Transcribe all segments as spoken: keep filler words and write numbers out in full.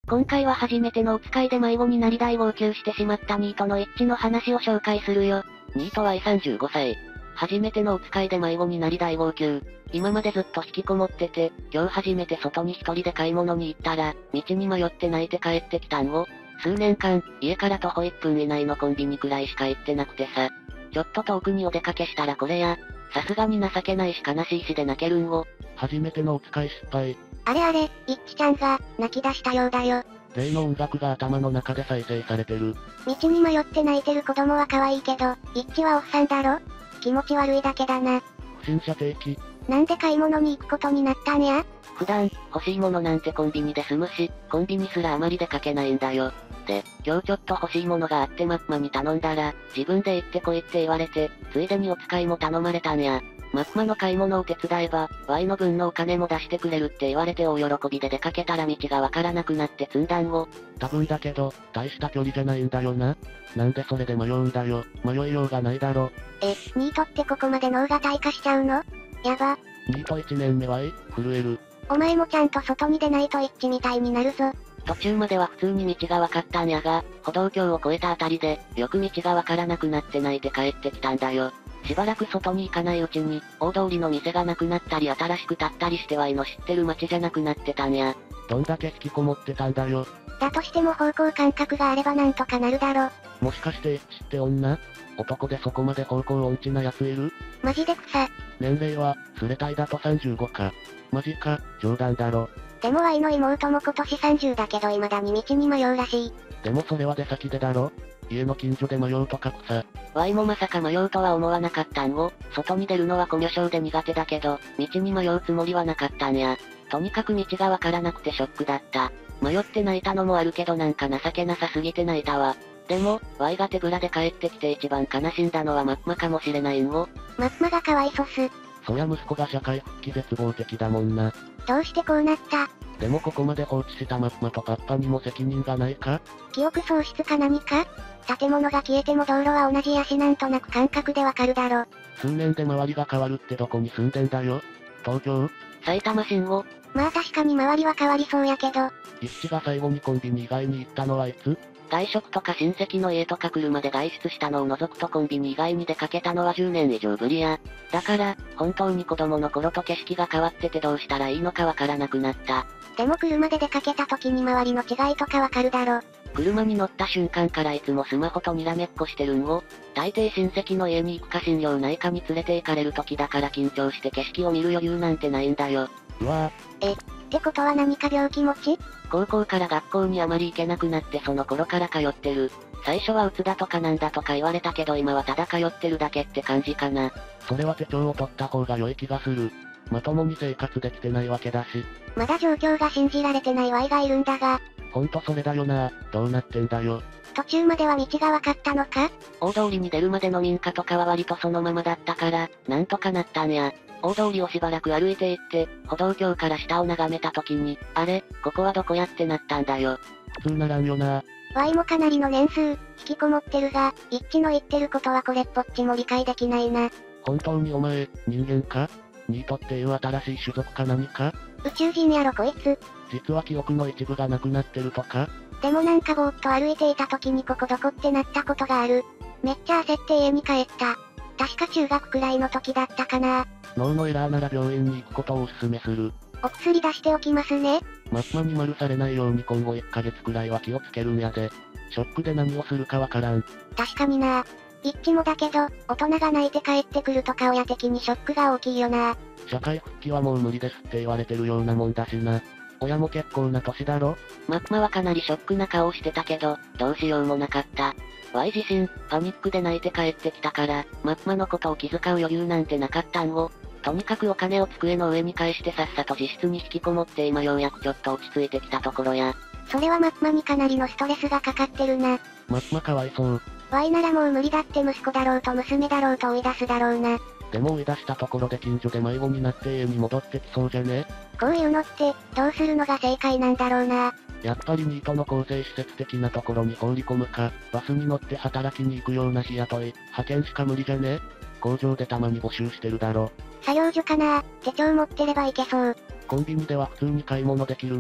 今回は初めてのお使いで迷子になり大号泣してしまったニートの一致の話を紹介するよ。 ニートはさんじゅうごさい。初めてのお使いで迷子になり大号泣。今までずっと引きこもってて、今日初めて外に一人で買い物に行ったら、道に迷って泣いて帰ってきたんを。数年間、家から徒歩いっぷん以内のコンビニくらいしか行ってなくてさ。ちょっと遠くにお出かけしたらこれや、さすがに情けないし悲しいしで泣けるんを。 初めてのお使い失敗。 あれあれ、いっちちゃんが、泣き出したようだよ。 例の音楽が頭の中で再生されてる。 道に迷って泣いてる子供は可愛いけど、いっちはおっさんだろ？気持ち悪いだけだな。 不審者定期。 なんで買い物に行くことになったんや？ 普段、欲しいものなんてコンビニで済むし、コンビニすらあまり出かけないんだよ。で、今日ちょっと欲しいものがあってマッマに頼んだら、自分で行ってこいって言われて、ついでにお使いも頼まれたんや。マッマの買い物を手伝えば、Y の分のお金も出してくれるって言われて大喜びで出かけたら道がわからなくなって積んだんを。 多分だけど、大した距離じゃないんだよな。なんでそれで迷うんだよ。迷いようがないだろ。 え、ニートってここまで脳が退化しちゃうの？やば。 ニートいちねんめは震える。 お前もちゃんと外に出ないと一致みたいになるぞ。 途中までは普通に道がわかったんやが、歩道橋を越えたあたりで、よく道がわからなくなって泣いて帰ってきたんだよ。しばらく外に行かないうちに、大通りの店がなくなったり新しく建ったりしてワイの知ってる街じゃなくなってたんや。 どんだけ引きこもってたんだよ。 だとしても方向感覚があればなんとかなるだろ。 もしかして一致って女？男でそこまで方向音痴な奴いる？ マジで草。 年齢は、スレタイだとさんじゅうごか。マジか、冗談だろ。 でも Y の妹も今年さんじゅうだけど未だに道に迷うらしい。 でもそれは出先でだろ？家の近所で迷うとか草。 Y もまさか迷うとは思わなかったんを、外に出るのはコミュ障で苦手だけど、道に迷うつもりはなかったんや。とにかく道がわからなくてショックだった。迷って泣いたのもあるけどなんか情けなさすぎて泣いたわ。でも、Y が手ぶらで帰ってきて一番悲しんだのはマッマかもしれないんを。 マッマがかわいそす。 そりゃ息子が社会復帰絶望的だもんな。 どうしてこうなった？ でもここまで放置したマッマとパッパにも責任がないか？ 記憶喪失か何か？建物が消えても道路は同じやしなんとなく感覚でわかるだろ。 数年で周りが変わるってどこに住んでんだよ？東京？ 埼玉市を。 まあ確かに周りは変わりそうやけど。 一致が最後にコンビニ以外に行ったのはいつ？ 外食とか親戚の家とか車で外出したのを除くとコンビニ以外に出かけたのはじゅうねん以上ぶりや。だから、本当に子供の頃と景色が変わっててどうしたらいいのかわからなくなった。 でも車で出かけた時に周りの違いとかわかるだろ。 車に乗った瞬間からいつもスマホとにらめっこしてるんを、大抵親戚の家に行くか心療内科に連れて行かれる時だから緊張して景色を見る余裕なんてないんだよ。 うわぁ。え、ってことは何か病気持ち？ 高校から学校にあまり行けなくなってその頃から通ってる。最初は鬱だとかなんだとか言われたけど今はただ通ってるだけって感じかな。 それは手帳を取った方が良い気がする。まともに生活できてないわけだし。 まだ状況が信じられてない Y がいるんだが。 ほんとそれだよな。どうなってんだよ。 途中までは道が分かったのか？ 大通りに出るまでの民家とかは割とそのままだったから、なんとかなったんや。大通りをしばらく歩いて行って、歩道橋から下を眺めた時に、あれ、ここはどこやってなったんだよ。 普通ならんよな。 Y もかなりの年数、引きこもってるが、一致の言ってることはこれっぽっちも理解できないな。 本当にお前、人間か？ニートっていう新しい種族か何か？ 宇宙人やろこいつ。 実は記憶の一部がなくなってるとか？ でもなんかぼーっと歩いていた時にここどこってなったことがある。めっちゃ焦って家に帰った。確か中学くらいの時だったかな。 脳のエラーなら病院に行くことをお勧めする。 お薬出しておきますね。 マッマに丸されないように今後いっかげつくらいは気をつけるんやで。ショックで何をするかわからん。 確かにな。一致もだけど、大人が泣いて帰ってくるとか親的にショックが大きいよな。 社会復帰はもう無理ですって言われてるようなもんだしな。親も結構な年だろ？ マッマはかなりショックな顔してたけど、どうしようもなかった。Y 自身、パニックで泣いて帰ってきたから、マッマのことを気遣う余裕なんてなかったんを。とにかくお金を机の上に返してさっさと自室に引きこもって今ようやくちょっと落ち着いてきたところや。 それはマッマにかなりのストレスがかかってるな。 マッマかわいそう。 Y ならもう無理だって息子だろうと娘だろうと追い出すだろうな。 でも追い出したところで近所で迷子になって家に戻ってきそうじゃね？ こういうのって、どうするのが正解なんだろうな。 やっぱりニートの更生施設的なところに放り込むか、バスに乗って働きに行くような日雇い、派遣しか無理じゃね？工場でたまに募集してるだろ。 作業所かな？手帳持ってればいけそう。 コンビニでは普通に買い物できるの？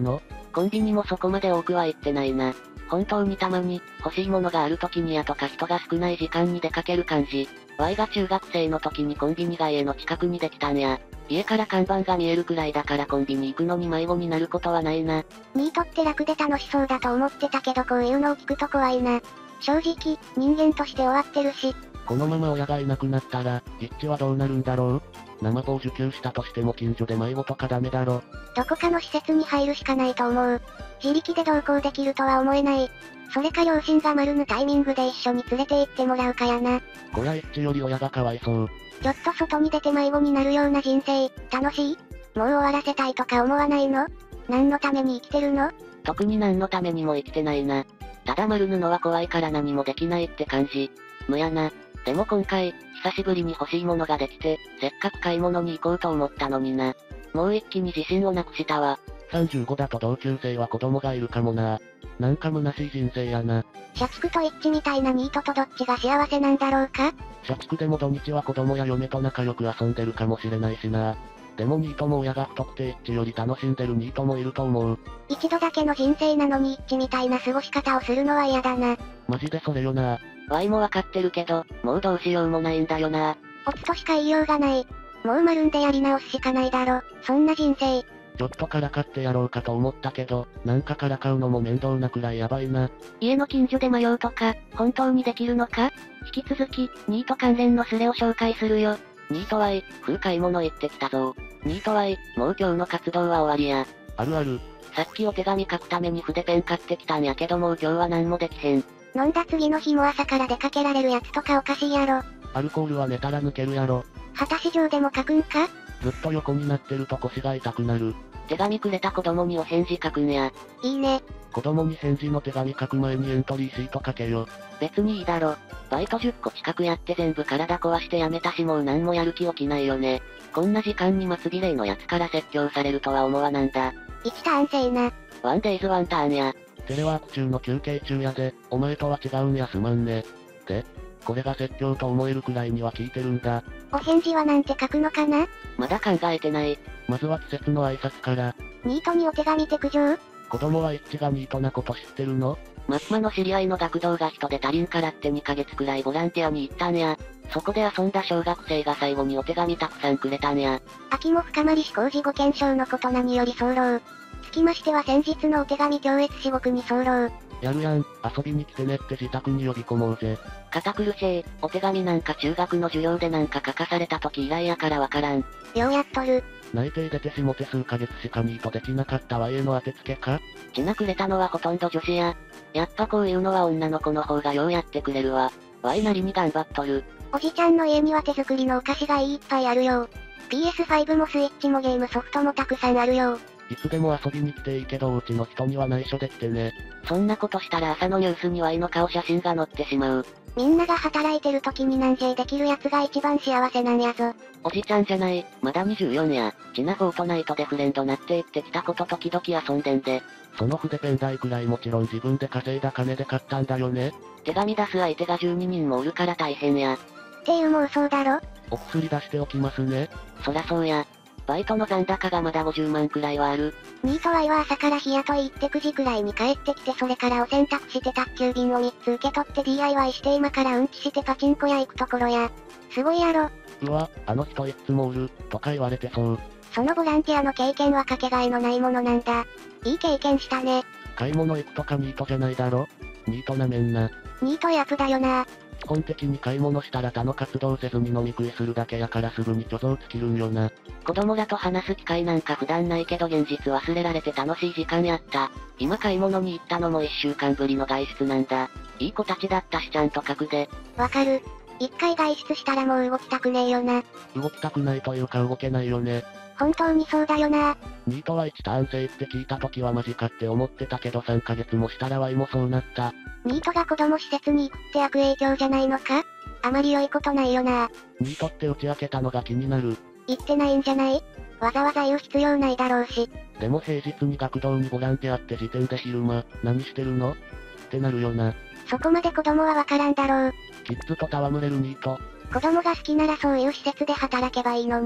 コンビニもそこまで多くは行ってないな。本当にたまに、欲しいものがある時にやとか人が少ない時間に出かける感じ。ワイが中学生の時にコンビニが家の近くにできたんや。家から看板が見えるくらいだからコンビニ行くのに迷子になることはないな。 ニートって楽で楽しそうだと思ってたけどこういうのを聞くと怖いな。正直、人間として終わってるし。 このまま親がいなくなったら、一致はどうなるんだろう？生棒受給したとしても近所で迷子とかダメだろ。 どこかの施設に入るしかないと思う。自力で同行できるとは思えない。それか両親が丸ぬタイミングで一緒に連れて行ってもらうかやな。 こりゃ一致より親がかわいそう。 ちょっと外に出て迷子になるような人生、楽しい？もう終わらせたいとか思わないの？何のために生きてるの？ 特に何のためにも生きてないな。ただ丸布は怖いから何もできないって感じ。無やな。でも今回、久しぶりに欲しいものができて、せっかく買い物に行こうと思ったのにな。もう一気に自信をなくしたわ。 さんじゅうごだと同級生は子供がいるかもな。なんか虚しい人生やな。 社畜と一致みたいなニートとどっちが幸せなんだろうか？ 社畜でも土日は子供や嫁と仲良く遊んでるかもしれないしな。でもニートも親が太くて一致より楽しんでるニートもいると思う。 一度だけの人生なのに一致みたいな過ごし方をするのは嫌だな。 マジでそれよな。 ワイもわかってるけど、もうどうしようもないんだよな。 オツとしか言いようがない。もう丸んでやり直すしかないだろ。そんな人生。 ちょっとからかってやろうかと思ったけど、なんかからかうのも面倒なくらいやばいな。 家の近所で迷うとか、本当にできるのか？引き続き、ニート関連のスレを紹介するよ。ニートワイ、風買い物行ってきたぞ。ニートワイ、もう今日の活動は終わりや。 あるある。 さっきお手紙書くために筆ペン買ってきたんやけどもう今日は何もできへん。 飲んだ次の日も朝から出かけられるやつとかおかしいやろ。 アルコールは寝たら抜けるやろ。 果たし状でも書くんか？ ずっと横になってると腰が痛くなる。 手紙くれた子供にお返事書くんや。 いいね。 子供に返事の手紙書く前にエントリーシート書けよ。 別にいいだろ。バイトじゅっこ近くやって全部体壊してやめたしもう何もやる気起きないよね。こんな時間に末ビレイのやつから説教されるとは思わなんだ。 いちターン制な。 ワンデイズワンターンや。 テレワーク中の休憩中やで、お前とは違うんやすまんね。で、これが説教と思えるくらいには聞いてるんだ。 お返事はなんて書くのかな？ まだ考えてない。 まずは季節の挨拶から。 ニートにお手紙手上？ 子供は一致がニートなこと知ってるの？ マッマの知り合いの学童が人で足りんからってにかげつくらいボランティアに行ったんや。そこで遊んだ小学生が最後にお手紙たくさんくれたんや。 秋も深まりし工事ご検証のこと何より候。つきましては先日のお手紙強越至極に候。 やるやん、遊びに来てねって自宅に呼び込もうぜ。 堅苦しい、お手紙なんか中学の授業でなんか書かされた時以来やからわからん。 ようやっとる。 内定出てしもて数ヶ月しかニートできなかったわへの当てつけか？ ちなくれたのはほとんど女子や。やっぱこういうのは女の子の方がようやってくれるわ。ワイなりに頑張っとる。 おじちゃんの家には手作りのお菓子がいっぱいあるよ。ピーエスファイブ もスイッチもゲームソフトもたくさんあるよ。 いつでも遊びに来ていいけどお家の人には内緒で来てね。 そんなことしたら朝のニュースにワイの顔写真が載ってしまう。 みんなが働いてる時に南西できるやつが一番幸せなんやぞ。 おじちゃんじゃない、まだにじゅうよんや。ちなフォートナイトでフレンドなって言ってきたこと時々遊んでんで。 その筆ペン代くらいもちろん自分で稼いだ金で買ったんだよね。 手紙出す相手がじゅうににんもおるから大変や。 っていう妄想だろ？ お薬出しておきますね。 そらそうや。バイトの残高がまだごじゅうまんくらいはある。 ニートワイは朝から日雇い行ってくじくらいに帰ってきてそれからお洗濯して宅急便をみっつ受け取って ディーアイワイ して今からうんちしてパチンコ屋行くところや。すごいやろ。 うわ、あの人いつもおる、とか言われてそう。 そのボランティアの経験はかけがえのないものなんだ。いい経験したね。 買い物行くとかニートじゃないだろ？ニートなめんな。 ニートやつだよな。 基本的に買い物したら他の活動せずに飲み食いするだけやからすぐに貯蔵尽きるんよな。 子供らと話す機会なんか普段ないけど現実忘れられて楽しい時間やった。今買い物に行ったのもいっしゅうかんぶりの外出なんだ。いい子たちだったしちゃんと書くで。 わかる。一回外出したらもう動きたくねえよな。 動きたくないというか動けないよね。 本当にそうだよな。 ニートはいちターン制って聞いた時はマジかって思ってたけどさんかげつもしたらワイもそうなった。 ニートが子供施設に行くって悪影響じゃないのか？あまり良いことないよな。 ニートって打ち明けたのが気になる。 言ってないんじゃない？わざわざ言う必要ないだろうし。 でも平日に学童にボランティアって時点で昼間、何してるの？ってなるよな。 そこまで子供はわからんだろう。 キッズと戯れるニート。 子供が好きならそういう施設で働けばいいのに。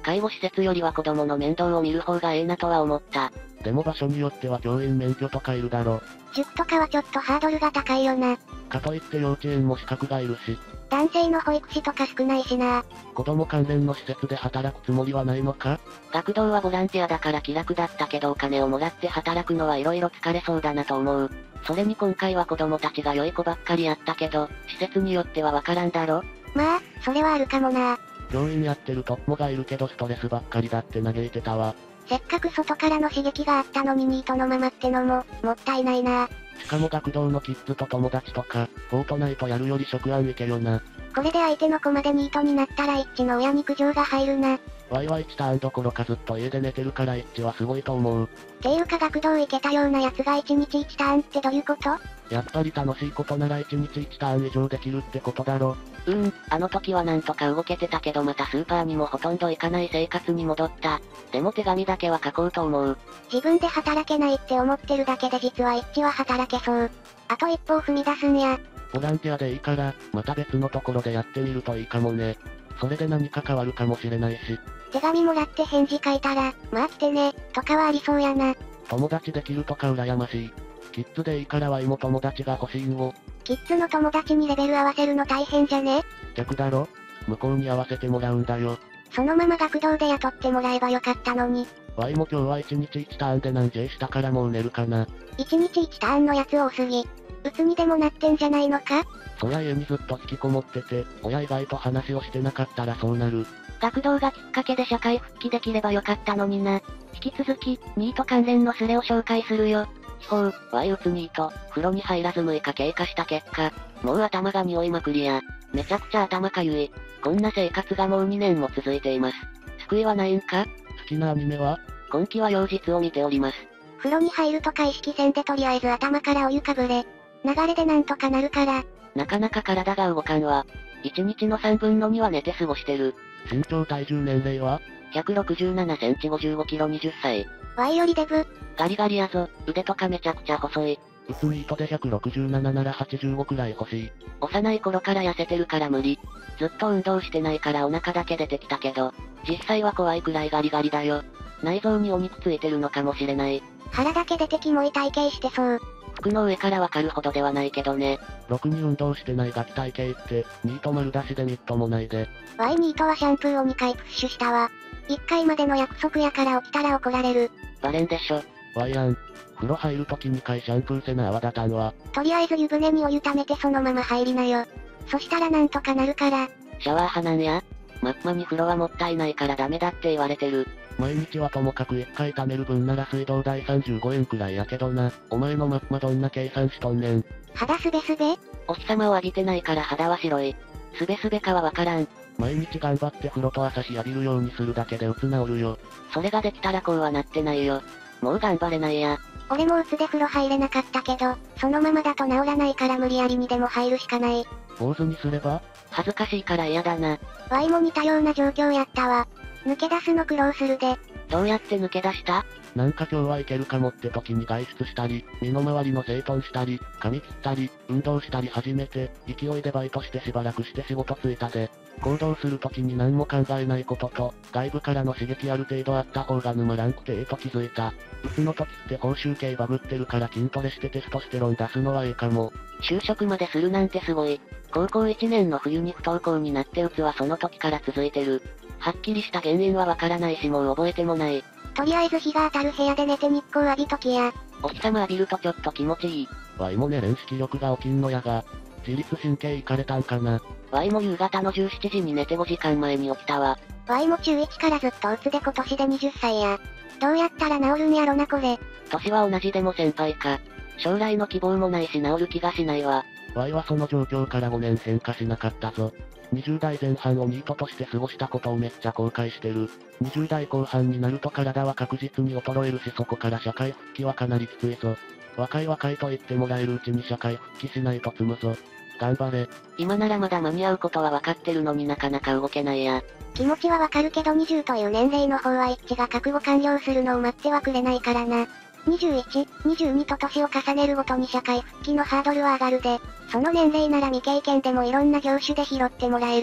介護施設よりは子供の面倒を見る方がええなとは思った。 でも場所によっては教員免許とかいるだろ。 塾とかはちょっとハードルが高いよな。 かといって幼稚園も資格がいるし。 男性の保育士とか少ないしな。 子供関連の施設で働くつもりはないのか？ 学童はボランティアだから気楽だったけどお金をもらって働くのは色々疲れそうだなと思う。それに今回は子供たちが良い子ばっかりやったけど、施設によってはわからんだろ？ まあ、それはあるかもな。 教員やってるトッポがいるけどストレスばっかりだって嘆いてたわ。 せっかく外からの刺激があったのにニートのままってのも、もったいないな。 しかも学童のキッズと友達とか、フォートナイトやるより職案いけよな。 これで相手の子までニートになったら一致の親に苦情が入るな。 ワイワイチターンどころかずっと家で寝てるから一致はすごいと思う。 ていうか学童行けたような奴がいちにちいちターンってどういうこと？ やっぱり楽しいことならいちにちいちターン以上できるってことだろ。 うーん、あの時はなんとか動けてたけどまたスーパーにもほとんど行かない生活に戻った。でも手紙だけは書こうと思う。 自分で働けないって思ってるだけで実は一致は働けそう。あと一歩を踏み出すんや。 ボランティアでいいから、また別のところでやってみるといいかもね。それで何か変わるかもしれないし。 手紙もらって返事書いたら、まあ来てね、とかはありそうやな。 友達できるとか羨ましい。キッズでいいからワイも友達が欲しいんを。 キッズの友達にレベル合わせるの大変じゃね？ 逆だろ？向こうに合わせてもらうんだよ。 そのまま学童で雇ってもらえばよかったのに。 ワイも今日はいちにちいちターンで何時したからもう寝るかな。 いちにちいちターンのやつ多すぎ。鬱にでもなってんじゃないのか？ そりゃ家にずっと引きこもってて、親以外と話をしてなかったらそうなる。 学童がきっかけで社会復帰できればよかったのにな。引き続き、ニート関連のスレを紹介するよ。地方、ワイうつニート、風呂に入らずむいか経過した結果、もう頭が匂いまくりや、めちゃくちゃ頭かゆい。こんな生活がもうにねんも続いています。救いはないんか？ 好きなアニメは？ 今期は妖実を見ております。 風呂に入るとか意識せんでとりあえず頭からお湯かぶれ。流れでなんとかなるから。 なかなか体が動かんわ。いちにちのさんぶんのには寝て過ごしてる。 身長体重年齢は？ ひゃくろくじゅうななセンチごじゅうごキロはたち。 ワイよりデブ。 ガリガリやぞ、腕とかめちゃくちゃ細い。 うつニートでひゃくろくじゅうななならはちじゅうごくらい欲しい。 幼い頃から痩せてるから無理。ずっと運動してないからお腹だけ出てきたけど、実際は怖いくらいガリガリだよ。内臓にお肉ついてるのかもしれない。 腹だけ出てキモい体型してそう。 服の上からわかるほどではないけどね。 ろくに運動してないガキ体型って、ニート丸出しでみっともないで。 ワイニートはシャンプーをにかいプッシュしたわ。いっかいまでの約束やから起きたら怒られる。 バレんでしょ。 ワイアン。風呂入るときにかいシャンプーせな泡立たんわ。 とりあえず湯船にお湯溜めてそのまま入りなよ。そしたらなんとかなるから。 シャワー派なんや？マッマに風呂はもったいないからダメだって言われてる。 毎日はともかくいっかい貯める分なら水道代さんじゅうごえんくらいやけどな。お前のマッマどんな計算しとんねん。 肌すべすべ？ お日様を浴びてないから肌は白い。すべすべかはわからん。 毎日頑張って風呂と朝日浴びるようにするだけでうつ治るよ。 それができたらこうはなってないよ。もう頑張れないや。 俺もうつで風呂入れなかったけど、そのままだと治らないから無理やりにでも入るしかない。 坊主にすれば？ 恥ずかしいから嫌だな。 ワイも似たような状況やったわ。抜け出すの苦労するで。 どうやって抜け出した？ なんか今日はいけるかもって時に外出したり、身の回りの整頓したり、髪切ったり、運動したり始めて、勢いでバイトしてしばらくして仕事ついたで。行動する時に何も考えないことと、外部からの刺激ある程度あった方が沼らんくてええと気づいた。うつの時って報酬系バグってるから筋トレしてテストステロン出すのはええかも。 就職までするなんてすごい。高校いちねんの冬に不登校になってうつはその時から続いてる。はっきりした原因はわからないしもう覚えてもない。 とりあえず日が当たる部屋で寝て日光浴びときや。 お日様浴びるとちょっと気持ちいい。 ワイも寝れんし気力が起きんのやが。自律神経いかれたんかな。 ワイも夕方のじゅうしちじに寝てごじかんまえに起きたわ。 ワイも中いちからずっとうつで今年ではたちや。どうやったら治るんやろなこれ。 年は同じでも先輩か。将来の希望もないし治る気がしないわ。 ワイはその状況からごねん変化しなかったぞ。にじゅうだいぜん半をニートとして過ごしたことをめっちゃ後悔してる。にじゅうだいこう半になると体は確実に衰えるしそこから社会復帰はかなりきついぞ。若い若いと言ってもらえるうちに社会復帰しないと積むぞ。頑張れ。 今ならまだ間に合うことは分かってるのになかなか動けないや。 気持ちはわかるけどにじゅうという年齢の方は一致が覚悟完了するのを待ってはくれないからな。にじゅういち、にじゅうにと年を重ねるごとに社会復帰のハードルは上がるで、その年齢なら未経験でもいろんな業種で拾ってもらえる。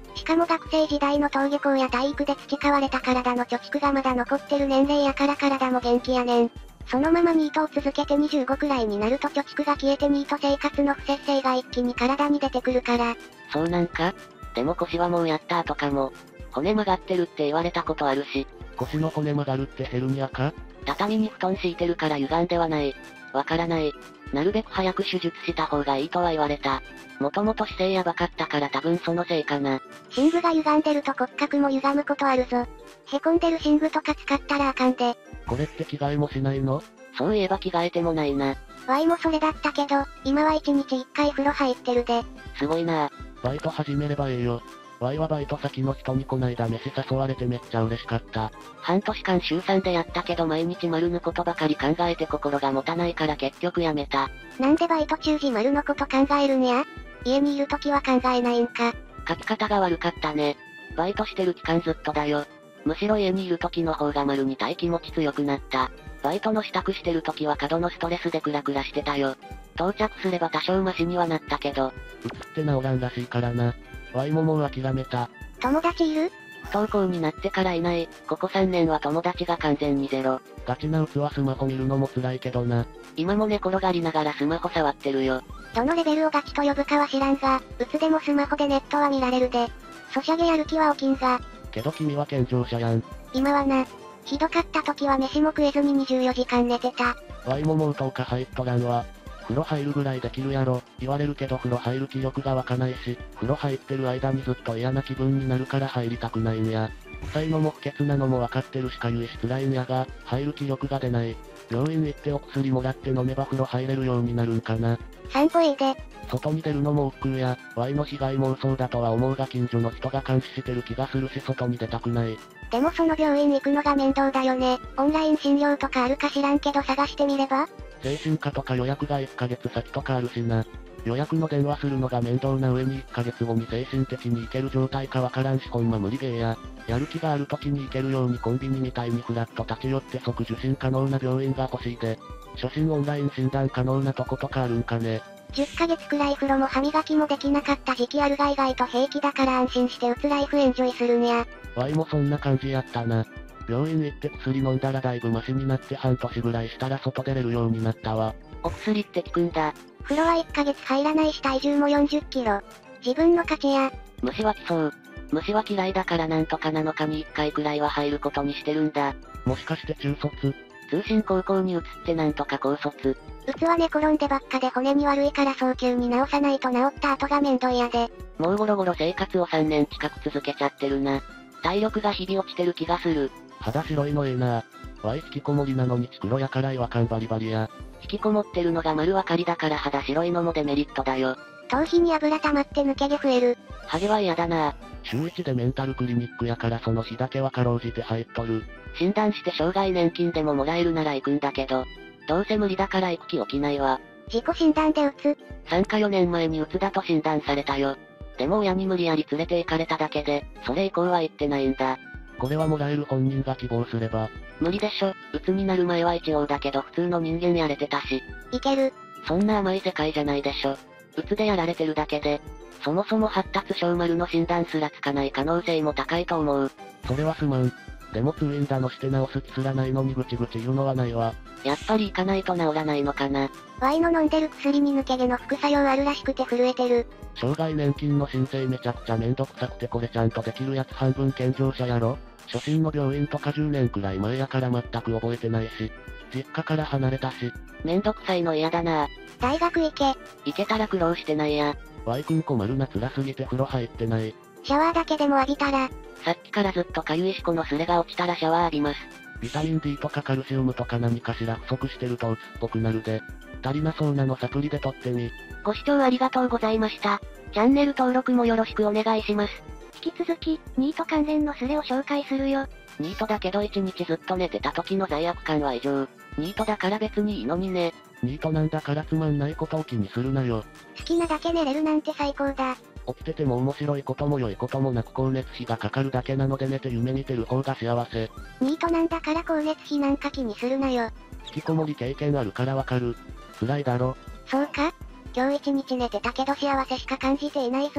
しかも学生時代の登下校や体育で培われた体の貯蓄がまだ残ってる年齢やから体も元気やねん。そのままニートを続けてにじゅうごくらいになると貯蓄が消えてニート生活の不節制が一気に体に出てくるから。 そうなんか？でも腰はもうやった後かも。骨曲がってるって言われたことあるし。 腰の骨曲がるってヘルニアか？ 畳に布団敷いてるから歪んではない。わからない。なるべく早く手術した方がいいとは言われた。もともと姿勢やばかったから多分そのせいかな。 寝具が歪んでると骨格も歪むことあるぞ。へこんでる寝具とか使ったらあかんで。 これって着替えもしないの？ そういえば着替えてもないな。 ワイもそれだったけど、今はいちにちいっかい風呂入ってるで。 すごいな。 バイト始めればええよ。ワイはバイト先の人にこないだ飯誘われてめっちゃ嬉しかった。 半年間週さんでやったけど毎日丸のことばかり考えて心が持たないから結局やめた。 なんでバイト中時丸のこと考えるんや？家にいるときは考えないんか。 書き方が悪かったね。バイトしてる期間ずっとだよ。むしろ家にいる時の方が丸にたい気持ち強くなった。バイトの支度してる時は過度のストレスでクラクラしてたよ。到着すれば多少マシにはなったけど。 うつって治らんらしいからな。ワイももう諦めた。 友達いる？ 不登校になってからいない。ここさんねんは友達が完全にゼロ。 ガチなうつはスマホ見るのも辛いけどな。 今も寝転がりながらスマホ触ってるよ。 どのレベルをガチと呼ぶかは知らんが、うつでもスマホでネットは見られるで。ソシャゲやる気は起きんが。 けど君は健常者やん。 今はな。ひどかった時は飯も食えずににじゅうよじかん寝てた。 ワイももうとおか入っとらんわ。風呂入るぐらいできるやろ、言われるけど風呂入る気力が湧かないし、風呂入ってる間にずっと嫌な気分になるから入りたくないんや。臭いのも不潔なのも分かってるしかゆいし辛いんやが、入る気力が出ない。病院行ってお薬もらって飲めば風呂入れるようになるんかな。 散歩いいで。 外に出るのも億劫や、ワイの被害妄想だとは思うが近所の人が監視してる気がするし外に出たくない。 でもその病院行くのが面倒だよね。オンライン診療とかあるか知らんけど探してみれば？ 精神科とか予約がいっかげつ先とかあるしな。予約の電話するのが面倒な上にいっかげつごに精神的に行ける状態かわからんしほんま無理ゲーや。やる気がある時に行けるようにコンビニみたいにフラッと立ち寄って即受診可能な病院が欲しいで。初診オンライン診断可能なとことかあるんかね。 じゅっかげつくらい風呂も歯磨きもできなかった時期あるが意外と平気だから安心してうつライフエンジョイするんや。 ワイもそんな感じやったな。病院行って薬飲んだらだいぶマシになって半年ぐらいしたら外出れるようになったわ。 お薬って効くんだ。 風呂はいっかげつ入らないし体重もよんじゅっキロ。自分の勝ちや。 虫は来そう。虫は嫌いだからなんとかなのかにいっかいくらいは入ることにしてるんだ。 もしかして中卒？ 通信高校に移ってなんとか高卒。 うつは寝転んでばっかで骨に悪いから早急に治さないと治った後が面倒やで。 もうゴロゴロ生活をさんねん近く続けちゃってるな。体力が日々落ちてる気がする。 肌白いのええな。ワイ引きこもりなのにチクロやから違和感バリバリや。 引きこもってるのが丸分かりだから肌白いのもデメリットだよ。 頭皮に油溜まって抜け毛増える。 ハゲは嫌だな。 週いちでメンタルクリニックやからその日だけはかろうじて入っとる。 診断して障害年金でももらえるなら行くんだけど、どうせ無理だから行く気起きないわ。 自己診断でうつ。 さんかよねんまえにうつだと診断されたよ。でも親に無理やり連れて行かれただけで、それ以降は行ってないんだ。 これはもらえる本人が希望すれば。 無理でしょ。うつになる前は一応だけど普通の人間やれてたし。 いける。 そんな甘い世界じゃないでしょ。うつでやられてるだけで。そもそも発達症丸の診断すらつかない可能性も高いと思う。 それはすまん。でも通院だのして治す気すらないのにぐちぐち言うのはないわ。 やっぱり行かないと治らないのかな。 ワイの飲んでる薬に抜け毛の副作用あるらしくて震えてる。 障害年金の申請めちゃくちゃめんどくさくてこれちゃんとできるやつ半分健常者やろ。初診の病院とかじゅうねんくらい前やから全く覚えてないし。実家から離れたし。 めんどくさいの嫌だな。 大学行け。 行けたら苦労してないや。 ワイくん困るな辛すぎて風呂入ってない。 シャワーだけでも浴びたら。 さっきからずっとかゆいしこのスレが落ちたらシャワー浴びます。 ビタミン ディー とかカルシウムとか何かしら不足してると鬱っぽくなるで。足りなそうなのサプリで取ってみ。 ご視聴ありがとうございました。チャンネル登録もよろしくお願いします。 引き続き、ニート関連のスレを紹介するよ。 ニートだけど一日ずっと寝てた時の罪悪感は異常。ニートだから別にいいのにね。 ニートなんだからつまんないことを気にするなよ。 好きなだけ寝れるなんて最高だ。 起きてても面白いことも良いこともなく光熱費がかかるだけなので寝て夢見てる方が幸せ。 ニートなんだから光熱費なんか気にするなよ。 引きこもり経験あるからわかる。辛いだろ。 そうか？今日一日寝てたけど幸せしか感じていないぞ。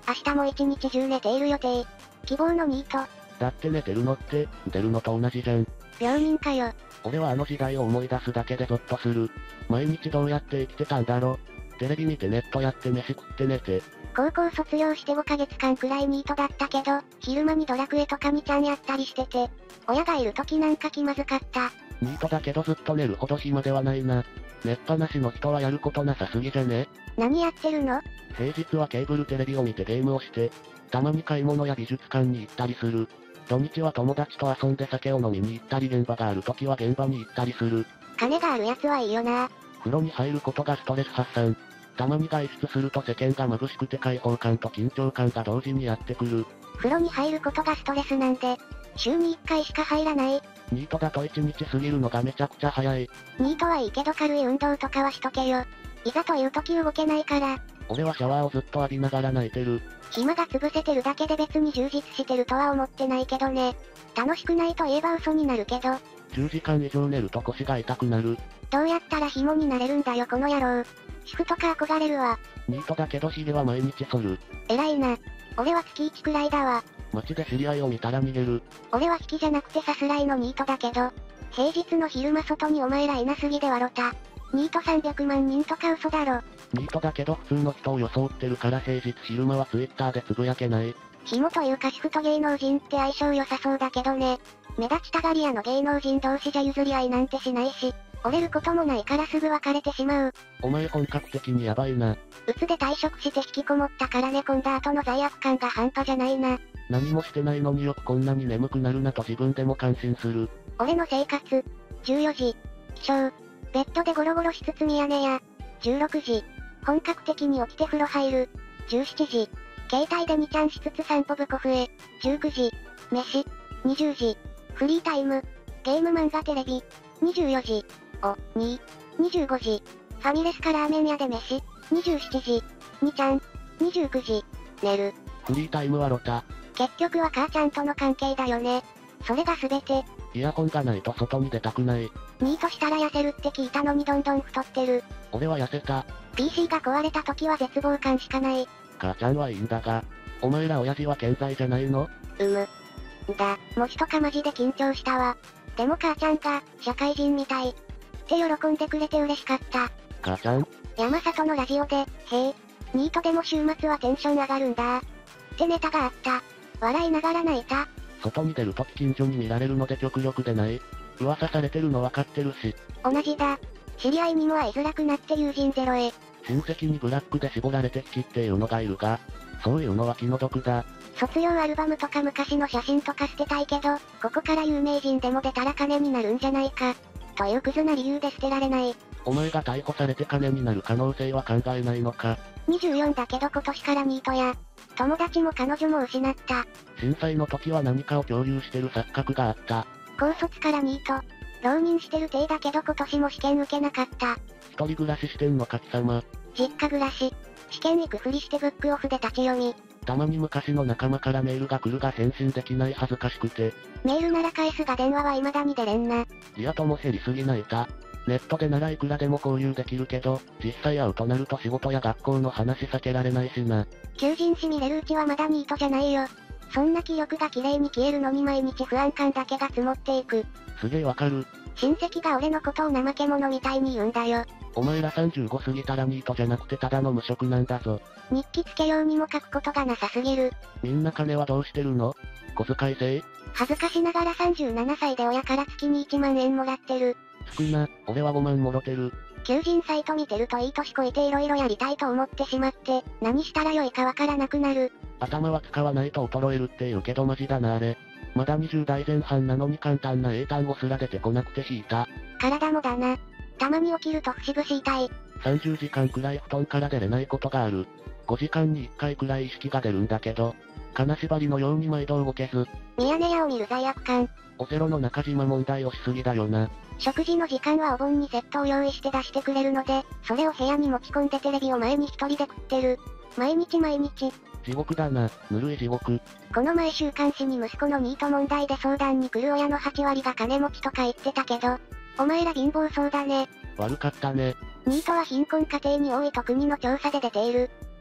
明日も一日中寝ている予定。希望のニート。 だって寝てるのって、出るのと同じじゃん。 病人かよ。 俺はあの時代を思い出すだけでゾッとする。毎日どうやって生きてたんだろ。テレビ見てネットやって飯食って寝て。 高校卒業してごかげつかんくらいニートだったけど、昼間にドラクエとかにちゃんやったりしてて、親がいる時なんか気まずかった。 ニートだけどずっと寝るほど暇ではないな。寝っぱなしの人はやることなさすぎじゃね？ 何やってるの？ 平日はケーブルテレビを見てゲームをして、たまに買い物や美術館に行ったりする。土日は友達と遊んで酒を飲みに行ったり現場がある時は現場に行ったりする。 金があるやつはいいよな。 風呂に入ることがストレス発散。たまに外出すると世間が眩しくて開放感と緊張感が同時にやってくる。 風呂に入ることがストレスなんで、週にいっかいしか入らない。 ニートだといちにち過ぎるのがめちゃくちゃ早い。 ニートはいいけど軽い運動とかはしとけよ。いざという時動けないから。 俺はシャワーをずっと浴びながら泣いてる。 暇が潰せてるだけで別に充実してるとは思ってないけどね。楽しくないと言えば嘘になるけど。 じゅうじかん以上寝ると腰が痛くなる。 どうやったら紐になれるんだよこの野郎。主婦とか憧れるわ。 ニートだけどヒゲは毎日剃る。 偉いな。俺は月いちくらいだわ。 街で知り合いを見たら逃げる。 俺は引きじゃなくてさすらいのニートだけど。平日の昼間外にお前らいなすぎでわろた。ニートさんびゃくまんにんとか嘘だろ。 ニートだけど普通の人を装ってるから平日昼間はツイッターでつぶやけない。 紐というか主婦と芸能人って相性良さそうだけどね。目立ちたがり屋の芸能人同士じゃ譲り合いなんてしないし、折れることもないからすぐ別れてしまう。 お前本格的にヤバいな。 鬱で退職して引きこもったから寝込んだ後の罪悪感が半端じゃないな。 何もしてないのによくこんなに眠くなるなと自分でも感心する。 俺の生活。じゅうよじ。起床。ベッドでゴロゴロしつつミヤネ屋。じゅうろくじ。本格的に起きて風呂入る。じゅうしちじ。携帯でにちゃんしつつ散歩部コフへ。じゅうくじ。飯。にじゅうじ。フリータイム。ゲーム漫画テレビ。にじゅうよじ。お、に。にじゅうごじ。ファミレスかラーメン屋で飯。にじゅうしちじ。にちゃん。にじゅうくじ。寝る。 フリータイムはロタ。 結局は母ちゃんとの関係だよね。それが全て。 イヤホンがないと外に出たくない。 ニートしたら痩せるって聞いたのにどんどん太ってる。 俺は痩せた。 ピーシー が壊れた時は絶望感しかない。 母ちゃんはいいんだが。お前ら親父は健在じゃないの？ うむ。だ、模試とかマジで緊張したわ。でも母ちゃんが、社会人みたい。って喜んでくれて嬉しかった。 母ちゃん？ 山里のラジオで、へえ、ニートでも週末はテンション上がるんだ。ってネタがあった。笑いながら泣いた。 外に出るとき近所に見られるので極力出ない。噂されてるの分かってるし。 同じだ。知り合いにも会いづらくなって友人ゼロへ。 親戚にブラックで絞られてきちっていうのがいるが、そういうのは気の毒だ。 卒業アルバムとか昔の写真とか捨てたいけど、ここから有名人でも出たら金になるんじゃないか。というクズな理由で捨てられない。 お前が逮捕されて金になる可能性は考えないのか。 にじゅうよんだけど今年からニートや。友達も彼女も失った。 震災の時は何かを共有してる錯覚があった。 高卒からニート。浪人してる体だけど今年も試験受けなかった。 一人暮らししてんのか貴様。 実家暮らし。試験行くふりしてブックオフで立ち読み。 たまに昔の仲間からメールが来るが返信できない恥ずかしくて。 メールなら返すが電話は未だに出れんな。 いやとも減りすぎないた。ネットでならいくらでも交流できるけど、実際会うとなると仕事や学校の話避けられないしな。 求人誌見れるうちはまだニートじゃないよ。そんな気力が綺麗に消えるのに毎日不安感だけが積もっていく。 すげえわかる。 親戚が俺のことを怠け者みたいに言うんだよ。 お前らさんじゅうご過ぎたらニートじゃなくてただの無職なんだぞ。 日記つけようにも書くことがなさすぎる。 みんな金はどうしてるの？小遣い制？ 恥ずかしながらさんじゅうななさいで親から月にいちまんえんもらってる。 少な、俺はごまんもろてる。 求人サイト見てるといい年こいて色々やりたいと思ってしまって、何したらよいかわからなくなる。 頭は使わないと衰えるって言うけどマジだなあれ。まだにじゅう代前半なのに簡単な英単語すら出てこなくて引いた。 体もだな。たまに起きると節々痛い。 さんじゅうじかんくらい布団から出れないことがある。ごじかんにいっかいくらい意識が出るんだけど、金縛りのように毎度動けず。 ミヤネ屋を見る罪悪感。 オセロの中島問題をしすぎだよな。 食事の時間はお盆にセットを用意して出してくれるので、それを部屋に持ち込んでテレビを前に一人で食ってる。毎日毎日。 地獄だな、ぬるい地獄。 この前週刊誌に息子のニート問題で相談に来る親のはちわりが金持ちとか言ってたけど、お前ら貧乏そうだね。 悪かったね。 ニートは貧困家庭に多いと国の調査で出ている。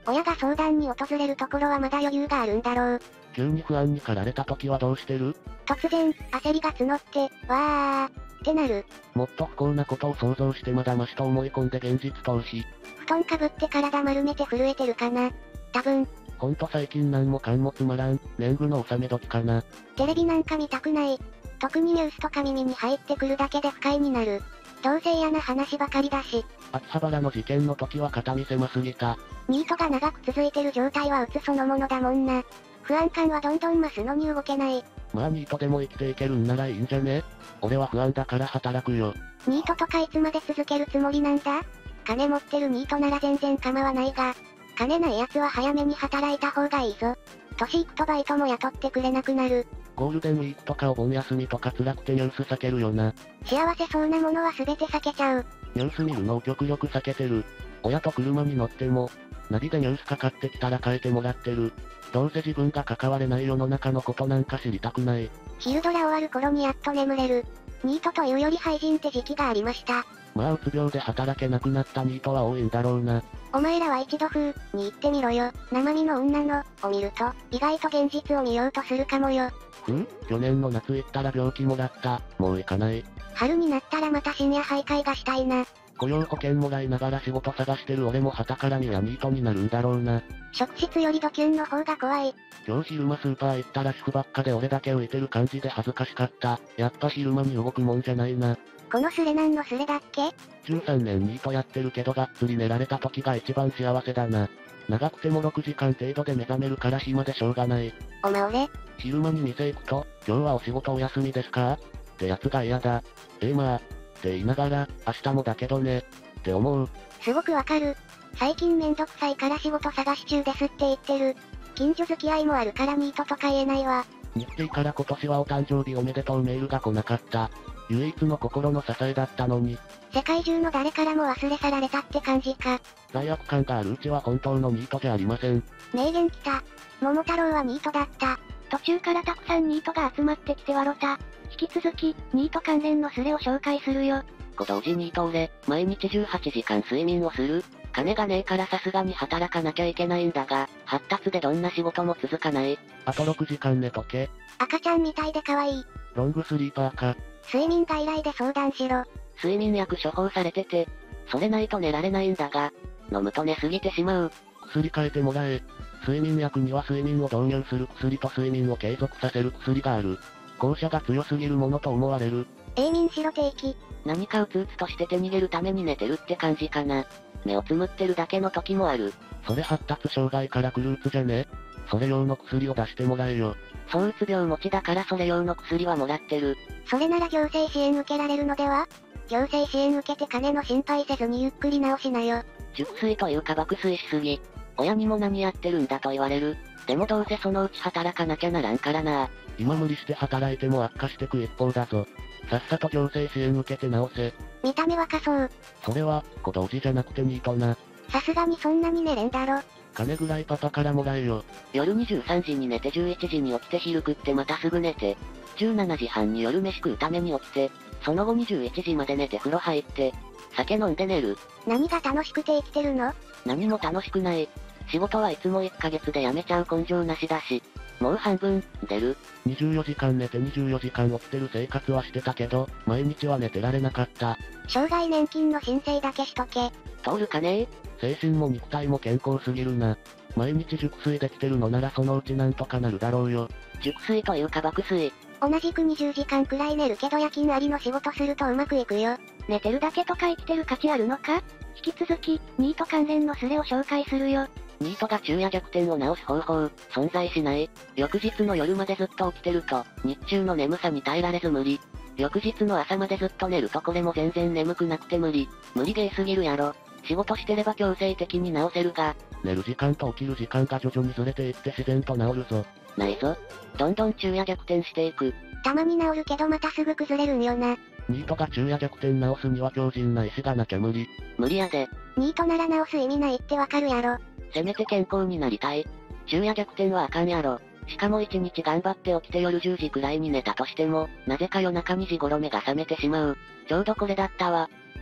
親が相談に訪れるところはまだ余裕があるんだろう。 急に不安に駆られた時はどうしてる？ 突然、焦りが募って、わー、ってなる。 もっと不幸なことを想像してまだましと思い込んで現実逃避。 布団かぶって体丸めて震えてるかな。多分。 ほんと最近なんもかんもつまらん、年貢の納め時かな。 テレビなんか見たくない。特にニュースとか耳に入ってくるだけで不快になる。どうせ嫌な話ばかりだし。 秋葉原の事件の時は肩身狭すぎた。 ニートが長く続いてる状態は鬱そのものだもんな。不安感はどんどん増すのに動けない。 まあニートでも生きていけるんならいいんじゃね？俺は不安だから働くよ。 ニートとかいつまで続けるつもりなんだ？金持ってるニートなら全然構わないが、金ない奴は早めに働いた方がいいぞ。年いくとバイトも雇ってくれなくなる。 ゴールデンウィークとかお盆休みとか辛くてニュース避けるよな。 幸せそうなものは全て避けちゃう。 ニュース見るのを極力避けてる。親と車に乗っても、ナビでニュースかかってきたら変えてもらってる。どうせ自分が関われない世の中のことなんか知りたくない。 昼ドラ終わる頃にやっと眠れる。ニートというより廃人って時期がありました。 まあうつ病で働けなくなったニートは多いんだろうな。 お前らは一度風に行ってみろよ。生身の女のを見ると、意外と現実を見ようとするかもよ。 ふ去年の夏行ったら病気もらった。もう行かない。 春になったらまた深夜徘徊がしたいな。 雇用保険もらいながら仕事探してる俺も旗から見やニートになるんだろうな。 職質よりドキュンの方が怖い。 今日昼間スーパー行ったら主婦ばっかで俺だけ浮いてる感じで恥ずかしかった。やっぱ昼間に動くもんじゃないな。 このスレなんのスレだっけ？ じゅうさんねんニートやってるけどがっつり寝られた時が一番幸せだな。長くてもろくじかん程度で目覚めるから暇でしょうがない。 おま俺昼間に店行くと、今日はお仕事お休みですかってやつが嫌だ。ええまあ、って言いながら、明日もだけどね、って思う。 すごくわかる。最近めんどくさいから仕事探し中ですって言ってる。近所付き合いもあるからニートとか言えないわ。 日程から今年はお誕生日おめでとうメールが来なかった。唯一の心の支えだったのに。 世界中の誰からも忘れ去られたって感じか。 罪悪感があるうちは本当のニートじゃありません。 名言来た。桃太郎はニートだった。途中からたくさんニートが集まってきて笑った。引き続き、ニート関連のスレを紹介するよ。 ご同時ニート俺、毎日じゅうはちじかん睡眠をする。金がねえからさすがに働かなきゃいけないんだが、発達でどんな仕事も続かない。 あとろくじかん寝とけ。 赤ちゃんみたいで可愛い。 ロングスリーパーか。 睡眠外来で相談しろ。 睡眠薬処方されてて、それないと寝られないんだが、飲むと寝すぎてしまう。 薬変えてもらえ。睡眠薬には睡眠を導入する薬と睡眠を継続させる薬がある。後者が強すぎるものと思われる。 永眠しろ定期。 何かうつうつとしてて逃げるために寝てるって感じかな。目をつむってるだけの時もある。 それ発達障害から来るうつじゃね？それ用の薬を出してもらえよ。 そううつ病持ちだからそれ用の薬はもらってる。 それなら行政支援受けられるのでは？行政支援受けて金の心配せずにゆっくり治しなよ。 熟睡というか爆睡しすぎ。親にも何やってるんだと言われる。でもどうせそのうち働かなきゃならんからな。 今無理して働いても悪化してく一方だぞ。さっさと行政支援受けて治せ。 見た目若そう。 それは、ご同時じゃなくてニートな。 さすがにそんなに寝れんだろ。 金ぐらいパパからもらえよ。 夜にじゅうさんじに寝てじゅういちじに起きて昼食ってまたすぐ寝て、じゅうしちじはんに夜飯食うために起きて、その後にじゅういちじまで寝て風呂入って、酒飲んで寝る。 何が楽しくて生きてるの？ 何も楽しくない。仕事はいつもいっかげつで辞めちゃう根性なしだし、もう半分、出る。 にじゅうよじかん寝てにじゅうよじかん起きてる生活はしてたけど、毎日は寝てられなかった。 障害年金の申請だけしとけ。 通るかね精神も肉体も健康すぎるな。毎日熟睡できてるのならそのうちなんとかなるだろうよ。 熟睡というか爆睡。 同じくにじゅうじかんくらい寝るけど夜勤ありの仕事するとうまくいくよ。寝てるだけとか生きてる価値あるのか？引き続き、ニート関連のスレを紹介するよ。 ニートが昼夜逆転を治す方法、存在しない。翌日の夜までずっと起きてると、日中の眠さに耐えられず無理。翌日の朝までずっと寝るとこれも全然眠くなくて無理。無理ゲーすぎるやろ。仕事してれば強制的に治せるが。 寝る時間と起きる時間が徐々にずれていって自然と治るぞ。 ないぞ。どんどん昼夜逆転していく。 たまに治るけどまたすぐ崩れるんよな。 ニートが昼夜逆転治すには強靭な意志がなきゃ無理。 無理やで。 ニートなら治す意味ないってわかるやろ。 せめて健康になりたい。昼夜逆転はあかんやろ。しかも一日頑張って起きて夜じゅうじくらいに寝たとしても、なぜか夜中にじ頃目が覚めてしまう。ちょうどこれだったわ。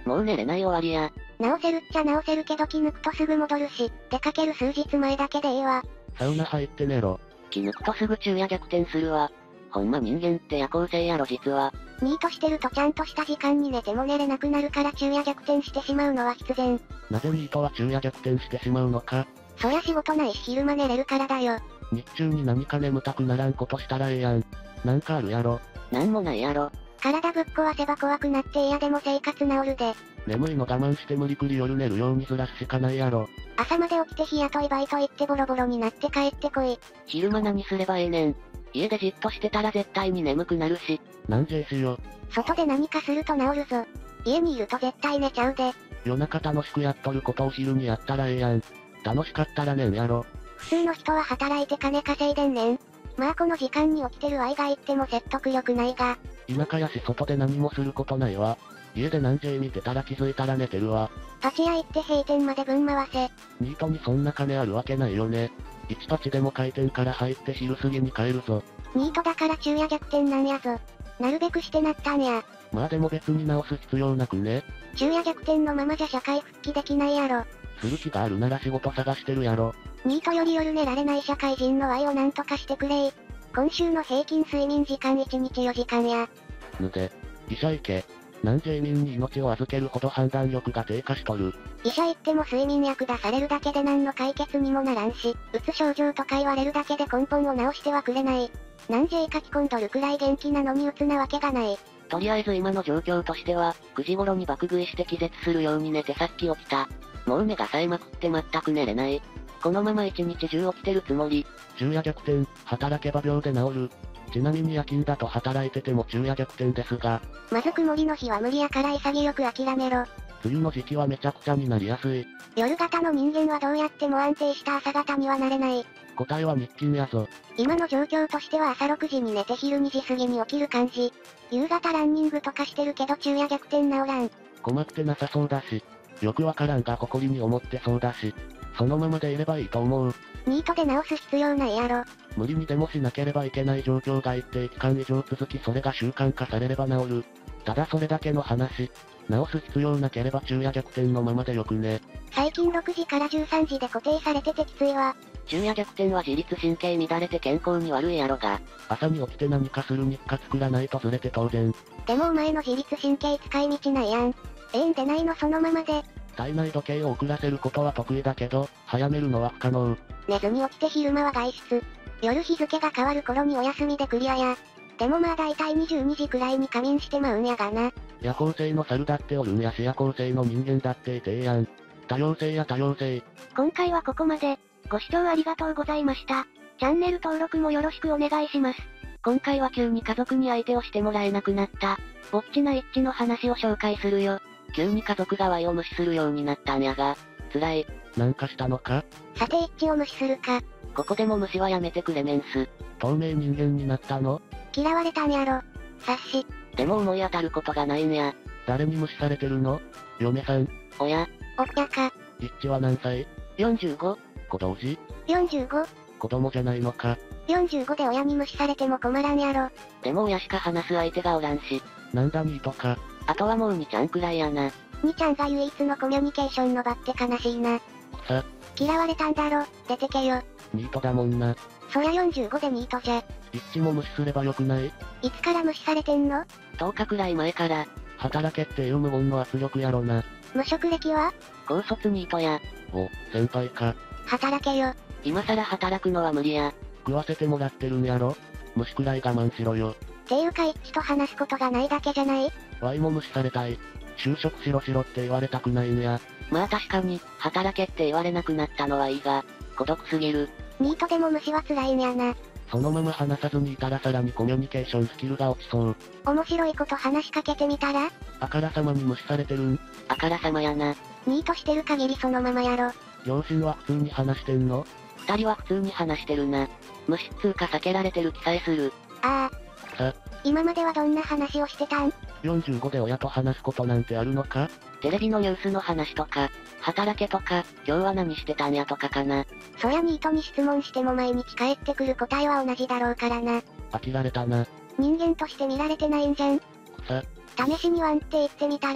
もう寝れない終わりや。 直せるっちゃ直せるけど気抜くとすぐ戻るし、出かける数日前だけでええわ。 サウナ入って寝ろ。 気抜くとすぐ昼夜逆転するわ。ほんま人間って夜行性やろ実は。 ニートしてるとちゃんとした時間に寝ても寝れなくなるから昼夜逆転してしまうのは必然。 なぜニートは昼夜逆転してしまうのか。 そりゃ仕事ないし昼間寝れるからだよ。 日中に何か眠たくならんことしたらええやん。なんかあるやろ。 なんもないやろ。 体ぶっ壊せば怖くなって嫌でも生活治るで。 眠いの我慢して無理くり夜寝るようにずらすしかないやろ。 朝まで起きて日雇いバイト行ってボロボロになって帰ってこい。 昼間何すればええねん。家でじっとしてたら絶対に眠くなるし。 なんじゃいしよ。 外で何かすると治るぞ。家にいると絶対寝ちゃうで。 夜中楽しくやっとることを昼にやったらええやん。楽しかったらねんやろ。 普通の人は働いて金稼いでんねん。まあこの時間に起きてるわいが言っても説得力ないが。 田舎やし外で何もすることないわ。家でなんじゃい見てたら気づいたら寝てるわ。 パチ屋行って閉店まで分回せ。 ニートにそんな金あるわけないよね。いちパチでも開店から入って昼過ぎに帰るぞ。 ニートだから昼夜逆転なんやぞ。なるべくしてなったんや。 まあでも別に直す必要なくね。 昼夜逆転のままじゃ社会復帰できないやろ。 する気があるなら仕事探してるやろ。 ニートより夜寝られない社会人の Y をなんとかしてくれー。今週の平均睡眠時間いちにちよじかんや。 ぬで、医者行け。なんじゃ移民に命を預けるほど判断力が低下しとる。 医者行っても睡眠薬出されるだけで何の解決にもならんし、うつ症状とか言われるだけで根本を治してはくれない。なんじゃい書き込んどるくらい元気なのにうつなわけがない。 とりあえず今の状況としては、くじ頃に爆食いして気絶するように寝てさっき起きた。もう目が冴えまくって全く寝れない。このまま一日中起きてるつもり。 昼夜逆転、働けば秒で治る。ちなみに夜勤だと働いてても昼夜逆転ですが。 まず曇りの日は無理やから潔く諦めろ。 梅雨の時期はめちゃくちゃになりやすい。 夜型の人間はどうやっても安定した朝型にはなれない。 答えは日勤やぞ。 今の状況としては朝ろくじに寝て昼にじ過ぎに起きる感じ。夕方ランニングとかしてるけど昼夜逆転治らん。 困ってなさそうだし。よくわからんが誇りに思ってそうだし。そのままでいればいいと思う。 ニートで治す必要ないやろ。 無理にでもしなければいけない状況が一定期間以上続きそれが習慣化されれば治る。ただそれだけの話。治す必要なければ昼夜逆転のままでよくね。 最近ろくじからじゅうさんじで固定されててきついわ。 昼夜逆転は自律神経乱れて健康に悪いやろが。 朝に起きて何かする日課作らないとずれて当然。 でもお前の自律神経使い道ないやん。ええんでないのそのままで。 体内時計を遅らせることは得意だけど、早めるのは不可能。 寝ずに起きて昼間は外出。夜日付が変わる頃にお休みでクリアや。でもまあ大体にじゅうにじくらいに仮眠してまうんやがな。 夜行性の猿だっておるんやし夜行性の人間だっていてええやん。多様性や多様性。 今回はここまで。ご視聴ありがとうございました。チャンネル登録もよろしくお願いします。 今回は急に家族に相手をしてもらえなくなった。ぼっちな一致の話を紹介するよ。急に家族が Y を無視するようになったんやが、辛い。 なんかしたのか？ さて一致を無視するか。 ここでも無視はやめてくれメンス。 透明人間になったの？ 嫌われたんやろ。察し。 でも思い当たることがないんや。 誰に無視されてるの？嫁さん。 親。 おっやか。 一致は何歳？ よんじゅうご。 子同士？ よんじゅうご。 子供じゃないのか。 よんじゅうごで親に無視されても困らんやろ。 でも親しか話す相手がおらんし。 なんだニートか。 あとはもうにちゃんくらいやな。 にちゃんが唯一のコミュニケーションの場って悲しいな。 さ。 嫌われたんだろ、出てけよ。 ニートだもんな。 そりゃよんじゅうごでニートじゃ。 一致も無視すればよくない？ いつから無視されてんの？ とおかくらい前から。 働けっていう無言の圧力やろな。 無職歴は？ 高卒ニートや。 お、先輩か。 働けよ。 今さら働くのは無理や。 食わせてもらってるんやろ？無視くらい我慢しろよ。 ていうか一致と話すことがないだけじゃない？ Y も無視されたい。就職しろしろって言われたくないんや。 まあ確かに、働けって言われなくなったのはいいが、孤独すぎる。 ニートでも無視は辛いんやな。 そのまま話さずにいたらさらにコミュニケーションスキルが落ちそう。 面白いこと話しかけてみたら？ あからさまに無視されてるん？ あからさまやな。 ニートしてる限りそのままやろ。 両親は普通に話してんの？ 二人は普通に話してるな。無視っつうか避けられてる気さえする。 ああ。 さ。 今まではどんな話をしてたん？ よんじゅうごで親と話すことなんてあるのか？ テレビのニュースの話とか、働けとか、今日は何してたんやとかかな。 そりゃニートに質問しても毎日返ってくる答えは同じだろうからな。 飽きられたな。 人間として見られてないんじゃん。 さ。 試しにワンって言ってみたら？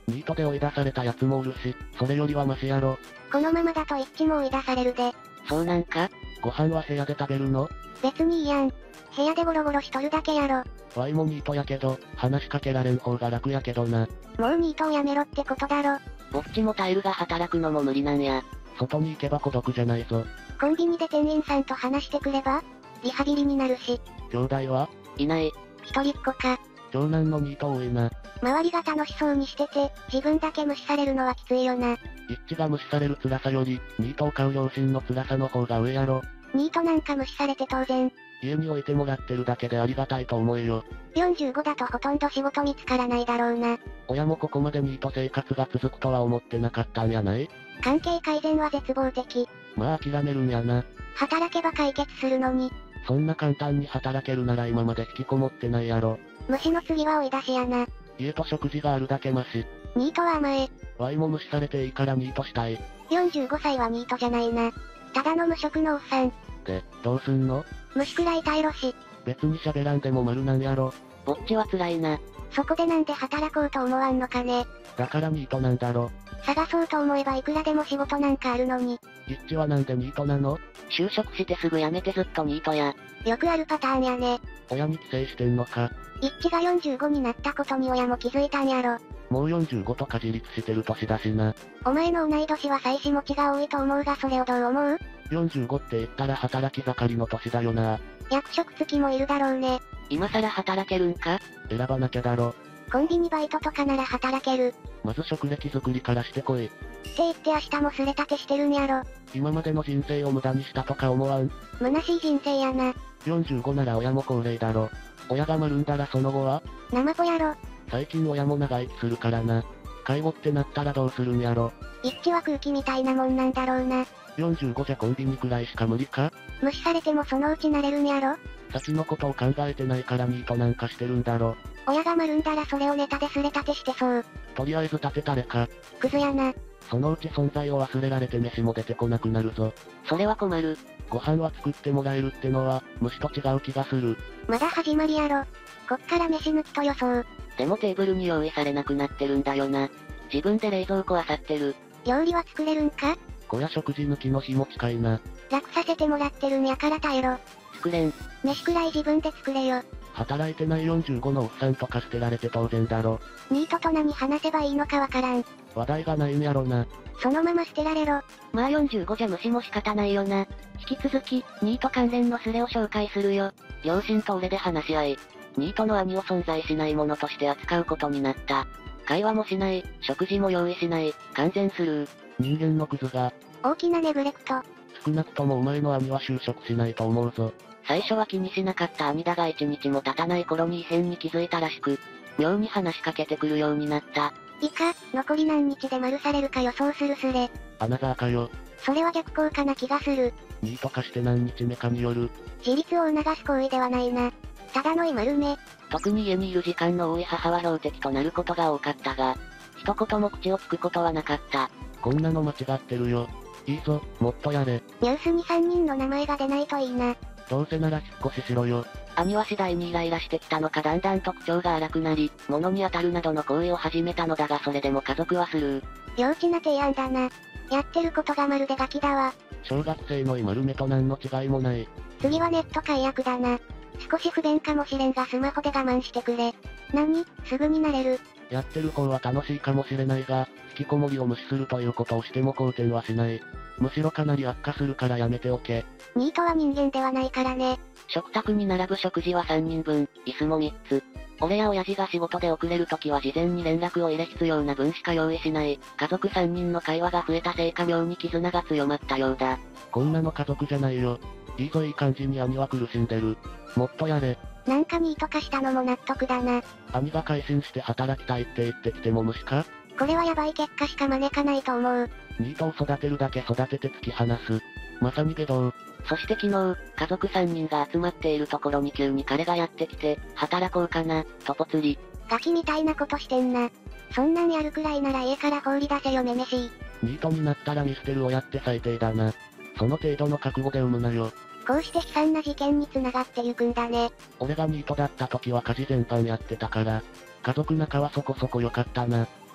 ニートで追い出された奴もおるし、それよりはマシやろ。 このままだと一致も追い出されるで。 そうなんか？ ご飯は部屋で食べるの？ 別にいいやん。部屋でゴロゴロしとるだけやろ。 ワイもニートやけど、話しかけられん方が楽やけどな。 もうニートをやめろってことだろ。 ぼっちもタイルが働くのも無理なんや。 外に行けば孤独じゃないぞ。 コンビニで店員さんと話してくればリハビリになるし。 兄弟は？ いない。 一人っ子か。 長男のニート多いな。 周りが楽しそうにしてて、自分だけ無視されるのはきついよな。 一致が無視される辛さより、ニートを買う両親の辛さの方が上やろ。 ニートなんか無視されて当然。 家に置いてもらってるだけでありがたいと思えよ。 よんじゅうごだとほとんど仕事見つからないだろうな。 親もここまでニート生活が続くとは思ってなかったんやない？ 関係改善は絶望的。 まあ諦めるんやな。 働けば解決するのに。 そんな簡単に働けるなら今まで引きこもってないやろ。 虫の次は追い出しやな。 家と食事があるだけマシ。 ニートは甘え。 ワイも無視されていいからニートしたい。 よんじゅうごさいはニートじゃないな。ただの無職のおっさん。 で、どうすんの？ 虫くらい耐えろし。 別に喋らんでも丸なんやろ。 ぼっちは辛いな。 そこでなんで働こうと思わんのかね。 だからニートなんだろ。 探そうと思えばいくらでも仕事なんかあるのに。 一致はなんでニートなの？ 就職してすぐ辞めてずっとニートや。 よくあるパターンやね。 親に寄生してんのか。 一致がよんじゅうごになったことに親も気づいたんやろ。 もうよんじゅうごとか自立してる年だしな。 お前の同い年は妻子持ちが多いと思うがそれをどう思う？ よんじゅうごって言ったら働き盛りの年だよな。 役職付きもいるだろうね。 今更働けるんか？ 選ばなきゃだろ。 コンビニバイトとかなら働ける。 まず職歴作りからしてこい。 って言って明日もすれたてしてるんやろ。 今までの人生を無駄にしたとか思わん？ 虚しい人生やな。 よんじゅうごなら親も高齢だろ。親が丸んだらその後は？ 生子やろ。 最近親も長生きするからな。介護ってなったらどうするんやろ。 一致は空気みたいなもんなんだろうな。 よんじゅうごじゃコンビニくらいしか無理か？ 無視されてもそのうち慣れるんやろ。 先のことを考えてないからニートなんかしてるんだろ。 親が丸んだらそれをネタですれたてしてそう。 とりあえず立てたれか。 クズやな。 そのうち存在を忘れられて飯も出てこなくなるぞ。 それは困る。 ご飯は作ってもらえるってのは、虫と違う気がする。 まだ始まりやろ。こっから飯抜きと予想。 でもテーブルに用意されなくなってるんだよな。自分で冷蔵庫漁ってる。 料理は作れるんか？ 小屋食事抜きの日も近いな。 楽させてもらってるんやから耐えろ。 作れん。 飯くらい自分で作れよ。 働いてないよんじゅうごのおっさんとか捨てられて当然だろ。 ニートと何話せばいいのかわからん。 話題がないんやろな。 そのまま捨てられろ。 まあよんじゅうごじゃ虫も仕方ないよな。引き続き、ニート関連のスレを紹介するよ。両親と俺で話し合い。ニートの兄を存在しないものとして扱うことになった。会話もしない、食事も用意しない、完全スルー。 人間のクズが。 大きなネグレクト。 少なくともお前の兄は就職しないと思うぞ。 最初は気にしなかった兄だが一日も経たない頃に異変に気づいたらしく、妙に話しかけてくるようになった。 以下、残り何日で丸されるか予想するスレ。 アナザーかよ。 それは逆効果な気がする。 ニート化して何日目かによる。 自立を促す行為ではないな。ただのい丸ね。 特に家にいる時間の多い母は標的となることが多かったが、一言も口をつくことはなかった。 こんなの間違ってるよ。いいぞ、もっとやれ。 ニュースにさんにんの名前が出ないといいな。 どうせなら引っ越ししろよ。 兄は次第にイライラしてきたのかだんだんと口調が荒くなり、物に当たるなどの行為を始めたのだがそれでも家族はスルー。 幼稚な提案だな。やってることがまるでガキだわ。 小学生の今ルメと何の違いもない。 次はネット解約だな。少し不便かもしれんがスマホで我慢してくれ。何？すぐになれる。 やってる方は楽しいかもしれないが、引きこもりを無視するということをしても好転はしない。むしろかなり悪化するからやめておけ。 ニートは人間ではないからね。 食卓に並ぶ食事はさんにんぶん、椅子もみっつ。俺や親父が仕事で遅れるときは事前に連絡を入れ必要な分しか用意しない。家族さんにんの会話が増えたせいか妙に絆が強まったようだ。 こんなの家族じゃないよ。いいぞいい感じに兄は苦しんでる。もっとやれ。 なんかニート化したのも納得だな。 兄が改心して働きたいって言ってきても無視か？ これはヤバい結果しか招かないと思う。 ニートを育てるだけ育てて突き放す。まさに下道。 そして昨日、家族さんにんが集まっているところに急に彼がやってきて、働こうかな、とぽつり。 ガキみたいなことしてんな。そんなんやるくらいなら家から放り出せよめめしい。 ニートになったら見捨てる親って最低だな。その程度の覚悟で産むなよ。 こうして悲惨な事件に繋がってゆくんだね。 俺がニートだった時は家事全般やってたから、家族仲はそこそこ良かったな。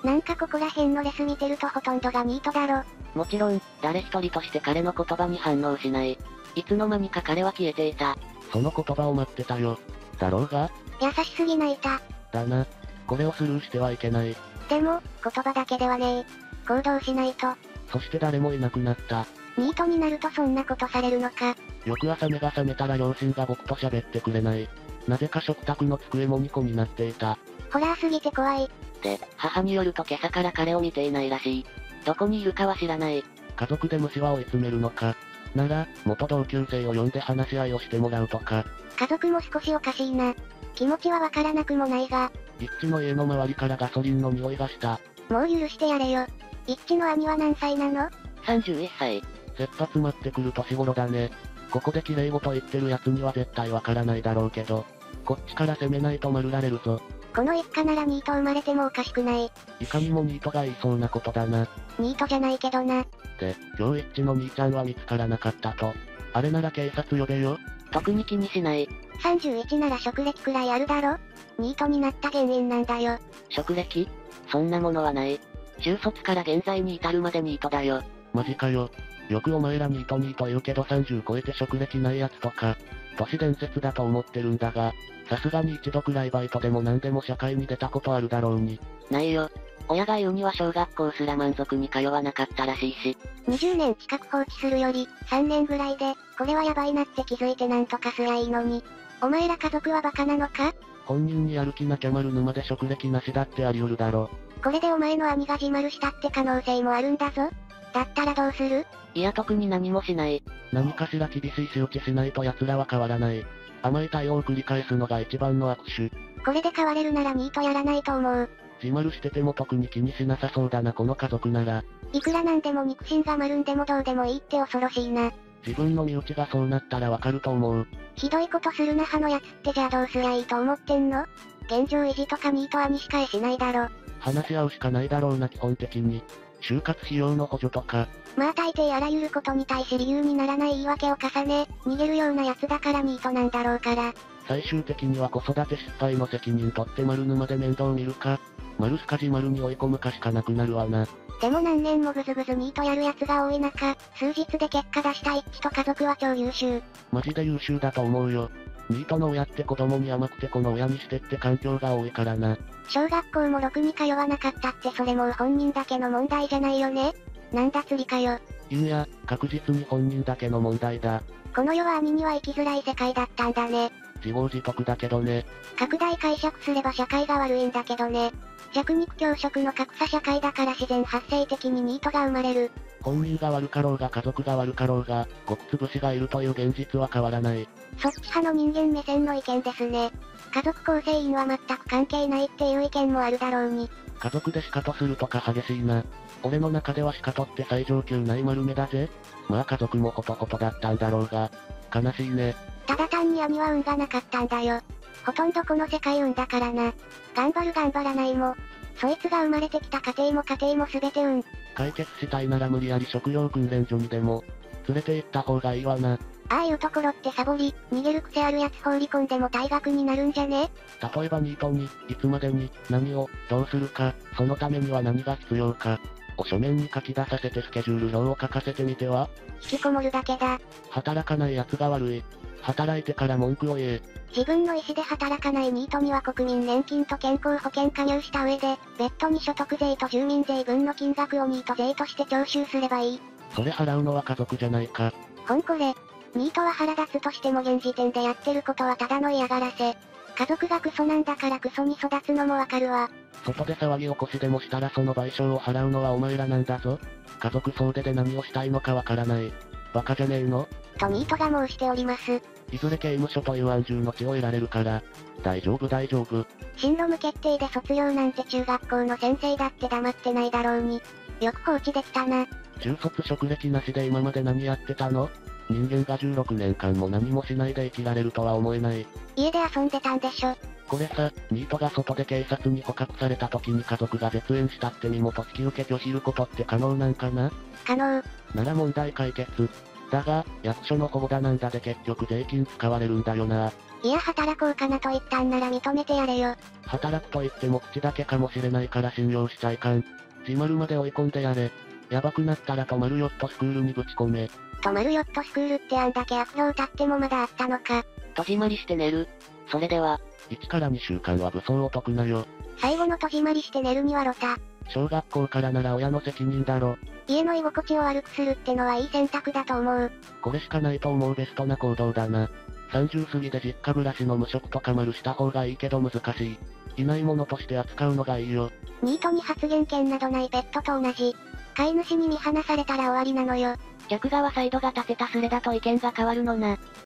なんかここら辺のレス見てるとほとんどがニートだろ。 もちろん、誰一人として彼の言葉に反応しない。いつの間にか彼は消えていた。 その言葉を待ってたよ。だろうが優しすぎないた。 だな。これをスルーしてはいけない。 でも、言葉だけではねえ。行動しないと。 そして誰もいなくなった。 ニートになるとそんなことされるのか。 翌朝目が覚めたら両親が僕と喋ってくれない。なぜか食卓の机もにこになっていた。 ホラーすぎて怖い。 で、母によると今朝から彼を見ていないらしい。どこにいるかは知らない。 家族で虫は追い詰めるのか。なら、元同級生を呼んで話し合いをしてもらうとか。 家族も少しおかしいな。気持ちはわからなくもないが。 一致の家の周りからガソリンの匂いがした。 もう許してやれよ。一致の兄は何歳なの？ さんじゅういっさい。 切羽詰まってくる年頃だね。ここで綺麗事言ってる奴には絶対わからないだろうけど、こっちから攻めないと丸られるぞ。 この一家ならニート生まれてもおかしくない。 いかにもニートが言いそうなことだな。 ニートじゃないけどな。 で、今日一致の兄ちゃんは見つからなかったと。あれなら警察呼べよ。 特に気にしない。 さんじゅういちなら職歴くらいあるだろ？ニートになった原因なんだよ。 職歴？そんなものはない。中卒から現在に至るまでニートだよ。 マジかよ。よくお前らニートニート言うけどさんじゅう超えて職歴ないやつとか、都市伝説だと思ってるんだが、さすがに一度くらいバイトでも何でも社会に出たことあるだろうに。 ないよ。親が言うには小学校すら満足に通わなかったらしいし。 にじゅうねん近く放置するより、さんねんぐらいで、これはやばいなって気づいてなんとかすりゃいいのに。お前ら家族はバカなのか？ 本人にやる気なきゃ丸沼で職歴なしだってあり得るだろ。 これでお前の兄が自丸したって可能性もあるんだぞ。だったらどうする？ いや特に何もしない。 何かしら厳しい仕打ちしないと奴らは変わらない。甘い対応を繰り返すのが一番の握手。 これで変われるならニートやらないと思う。 自丸してても特に気にしなさそうだなこの家族なら。 いくらなんでも肉親が丸んでもどうでもいいって恐ろしいな。 自分の身内がそうなったらわかると思う。 ひどいことするな派のやつってじゃあどうすりゃいいと思ってんの？現状維持とかニートはにしかえしないだろ。 話し合うしかないだろうな基本的に。就活費用の補助とか。 まあ大抵あらゆることに対し理由にならない言い訳を重ね、逃げるようなやつだからニートなんだろうから。 最終的には子育て失敗の責任取って丸沼で面倒見るか、丸すかじ丸に追い込むかしかなくなるわな。 でも何年もぐずぐずニートやるやつが多い中、数日で結果出した一致と家族は超優秀。 マジで優秀だと思うよ。ニートの親って子供に甘くてこの親にしてって環境が多いからな。 小学校もろくに通わなかったってそれもう本人だけの問題じゃないよね。なんだ釣りかよ。 いや、確実に本人だけの問題だ。 この世は兄には生きづらい世界だったんだね。 自業自得だけどね。 拡大解釈すれば社会が悪いんだけどね。弱肉強食の格差社会だから自然発生的にニートが生まれる。 本人が悪かろうが家族が悪かろうが、ごくつぶしがいるという現実は変わらない。 そっち派の人間目線の意見ですね。家族構成員は全く関係ないっていう意見もあるだろうに。 家族でシカトするとか激しいな。俺の中ではシカトって最上級ない丸目だぜ。まあ家族もほとほとだったんだろうが。悲しいね。 ただ単に兄は運がなかったんだよ。ほとんどこの世界運だからな。頑張る頑張らないも。そいつが生まれてきた家庭も家庭も全て運。 解決したいなら無理やり職業訓練所にでも、連れて行った方がいいわな。 ああいうところってサボり、逃げる癖あるやつ放り込んでも退学になるんじゃね？ 例えばニートに、いつまでに、何を、どうするか、そのためには何が必要か、を書面に書き出させてスケジュール表を書かせてみては？ 引きこもるだけだ。 働かない奴が悪い。働いてから文句を言え。 自分の意思で働かないニートには国民年金と健康保険加入した上で、別途に所得税と住民税分の金額をニート税として徴収すればいい。 それ払うのは家族じゃないか。 ほんこれ。ニートは腹立つとしても現時点でやってることはただの嫌がらせ。家族がクソなんだからクソに育つのもわかるわ。 外で騒ぎ起こしでもしたらその賠償を払うのはお前らなんだぞ。家族総出で何をしたいのかわからない。バカじゃねえの？ とニートが申しております。 いずれ刑務所という安住の地を得られるから。大丈夫大丈夫。 進路無決定で卒業なんて中学校の先生だって黙ってないだろうに。よく放置できたな。 中卒職歴なしで今まで何やってたの？人間がじゅうろくねんかんも何もしないで生きられるとは思えない。 家で遊んでたんでしょ。 これさ、ニートが外で警察に捕獲された時に家族が絶縁したって身元引き受け拒否ることって可能なんかな？ 可能。 なら問題解決。だが、役所の保護だなんだで結局税金使われるんだよな。 いや働こうかなと言ったんなら認めてやれよ。 働くと言っても口だけかもしれないから信用しちゃいかん。自丸まで追い込んでやれ。やばくなったら泊まるヨットスクールにぶち込め。 泊まるヨットスクールってあんだけ悪評立ってもまだあったのか。 戸締まりして寝る。それでは、 いちからにしゅうかんは武装を解くなよ。 最後の戸締まりして寝るにはロタ。 小学校からなら親の責任だろ。 家の居心地を悪くするってのはいい選択だと思う。 これしかないと思うベストな行動だな。さんじゅう過ぎで実家暮らしの無職とか丸した方がいいけど難しい。いないものとして扱うのがいいよ。 ニートに発言権などないペットと同じ。飼い主に見放されたら終わりなのよ。 逆側サイドが立てたスレだと意見が変わるのな。